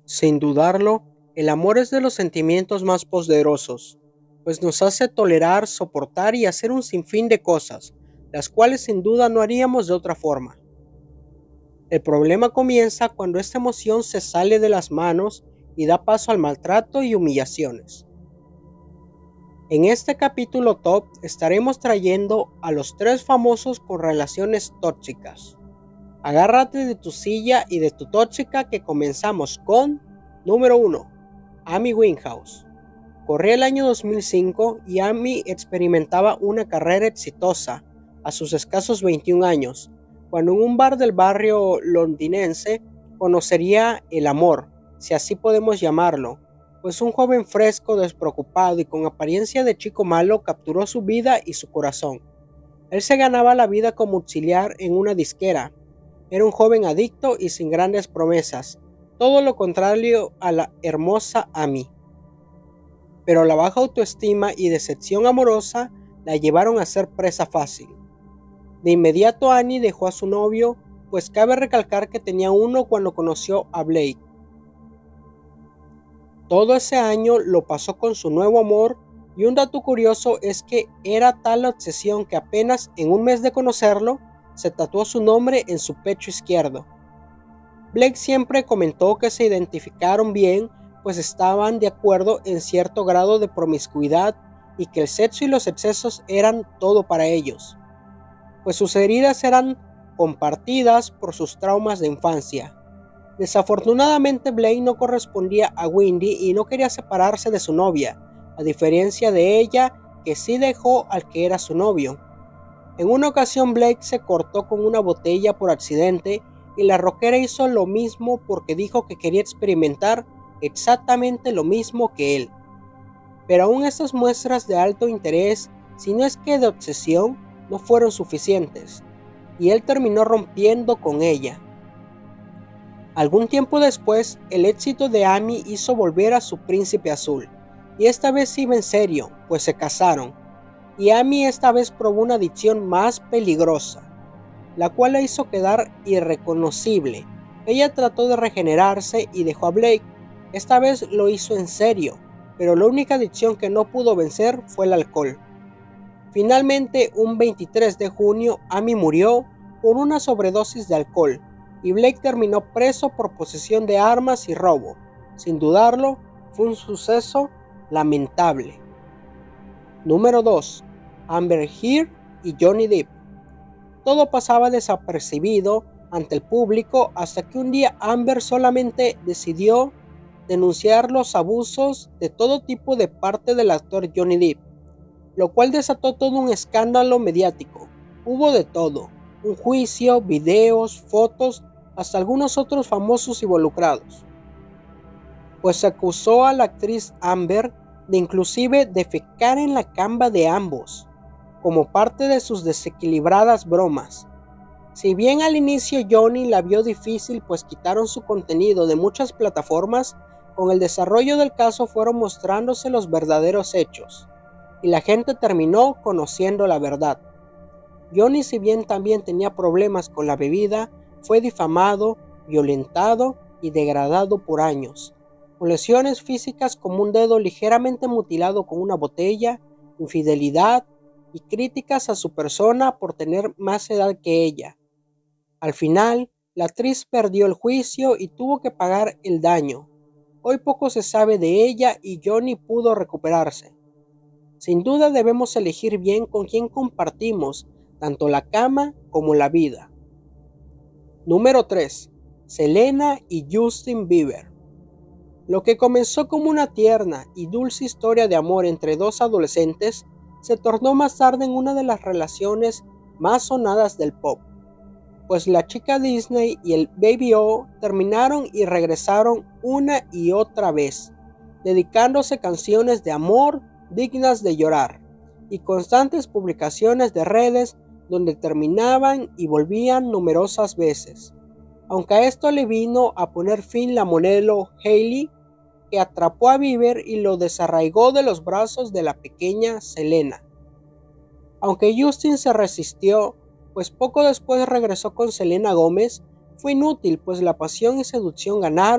Sin dudarlo, el amor es de los sentimientos más poderosos, pues nos hace tolerar, soportar y hacer un sinfín de cosas, las cuales sin duda no haríamos de otra forma. El problema comienza cuando esta emoción se sale de las manos y da paso al maltrato y humillaciones. En este capítulo top estaremos trayendo a los tres famosos con relaciones tóxicas. Agárrate de tu silla y de tu tóxica que comenzamos con número 1. Amy Winehouse. Corría el año 2005 y Amy experimentaba una carrera exitosa a sus escasos 21 años, cuando en un bar del barrio londinense conocería el amor, si así podemos llamarlo, pues un joven fresco, despreocupado y con apariencia de chico malo capturó su vida y su corazón. Él se ganaba la vida como auxiliar en una disquera. Era un joven adicto y sin grandes promesas, todo lo contrario a la hermosa Amy. Pero la baja autoestima y decepción amorosa la llevaron a ser presa fácil. De inmediato Annie dejó a su novio, pues cabe recalcar que tenía uno cuando conoció a Blake. Todo ese año lo pasó con su nuevo amor, y un dato curioso es que era tal la obsesión que apenas en un mes de conocerlo, se tatuó su nombre en su pecho izquierdo. Blake siempre comentó que se identificaron bien, pues estaban de acuerdo en cierto grado de promiscuidad y que el sexo y los excesos eran todo para ellos, pues sus heridas eran compartidas por sus traumas de infancia. Desafortunadamente Blake no correspondía a Wendy y no quería separarse de su novia, a diferencia de ella que sí dejó al que era su novio. En una ocasión Blake se cortó con una botella por accidente y la rockera hizo lo mismo porque dijo que quería experimentar exactamente lo mismo que él. Pero aún estas muestras de alto interés, si no es que de obsesión, no fueron suficientes, y él terminó rompiendo con ella. Algún tiempo después, el éxito de Amy hizo volver a su príncipe azul, y esta vez iba en serio, pues se casaron, y Amy esta vez probó una adicción más peligrosa, la cual la hizo quedar irreconocible. Ella trató de regenerarse y dejó a Blake. Esta vez lo hizo en serio, pero la única adicción que no pudo vencer fue el alcohol. Finalmente, un 23 de junio, Amy murió por una sobredosis de alcohol y Blake terminó preso por posesión de armas y robo. Sin dudarlo, fue un suceso lamentable. Número 2. Amber Heard y Johnny Depp. Todo pasaba desapercibido ante el público hasta que un día Amber solamente decidió denunciar los abusos de todo tipo de parte del actor Johnny Depp, lo cual desató todo un escándalo mediático. Hubo de todo, un juicio, videos, fotos, hasta algunos otros famosos involucrados, pues se acusó a la actriz Amber de inclusive defecar en la cama de ambos, como parte de sus desequilibradas bromas. Si bien al inicio Johnny la vio difícil pues quitaron su contenido de muchas plataformas, con el desarrollo del caso fueron mostrándose los verdaderos hechos, y la gente terminó conociendo la verdad. Johnny, si bien también tenía problemas con la bebida, fue difamado, violentado y degradado por años, con lesiones físicas como un dedo ligeramente mutilado con una botella, infidelidad y críticas a su persona por tener más edad que ella. Al final, la actriz perdió el juicio y tuvo que pagar el daño. Hoy poco se sabe de ella y Johnny pudo recuperarse. Sin duda debemos elegir bien con quién compartimos tanto la cama como la vida. Número 3. Selena y Justin Bieber. Lo que comenzó como una tierna y dulce historia de amor entre dos adolescentes se tornó más tarde en una de las relaciones más sonadas del pop, pues la chica Disney y el Baby O terminaron y regresaron una y otra vez, dedicándose canciones de amor dignas de llorar y constantes publicaciones de redes donde terminaban y volvían numerosas veces. Aunque a esto le vino a poner fin la modelo Hailey, que atrapó a Bieber y lo desarraigó de los brazos de la pequeña Selena. Aunque Justin se resistió, pues poco después regresó con Selena Gómez, fue inútil pues la pasión y seducción ganaron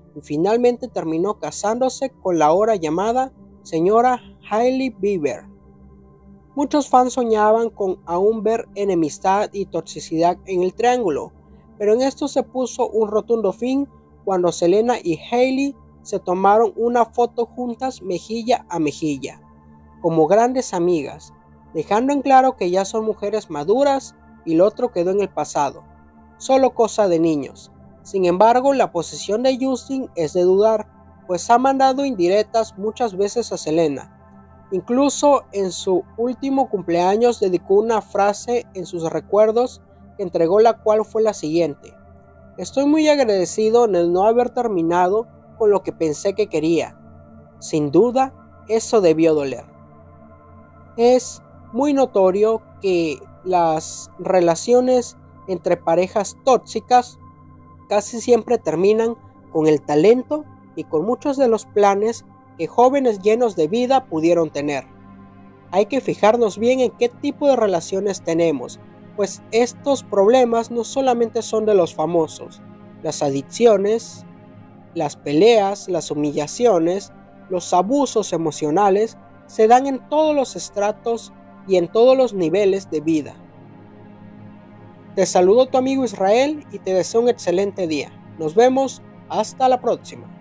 y finalmente terminó casándose con la ahora llamada señora Hailey Bieber. Muchos fans soñaban con aún ver enemistad y toxicidad en el triángulo, pero en esto se puso un rotundo fin cuando Selena y Hailey se tomaron una foto juntas mejilla a mejilla, como grandes amigas, dejando en claro que ya son mujeres maduras y lo otro quedó en el pasado, solo cosa de niños. Sin embargo, la posición de Justin es de dudar, pues ha mandado indirectas muchas veces a Selena. Incluso en su último cumpleaños dedicó una frase en sus recuerdos que entregó, la cual fue la siguiente: estoy muy agradecido en el no haber terminado con lo que pensé que quería. Sin duda, eso debió doler. Es muy notorio que las relaciones entre parejas tóxicas casi siempre terminan con el talento y con muchos de los planes que jóvenes llenos de vida pudieron tener. Hay que fijarnos bien en qué tipo de relaciones tenemos, pues estos problemas no solamente son de los famosos. Las adicciones, las peleas, las humillaciones, los abusos emocionales se dan en todos los estratos y en todos los niveles de vida. Te saludo tu amigo Israel y te deseo un excelente día. Nos vemos, hasta la próxima.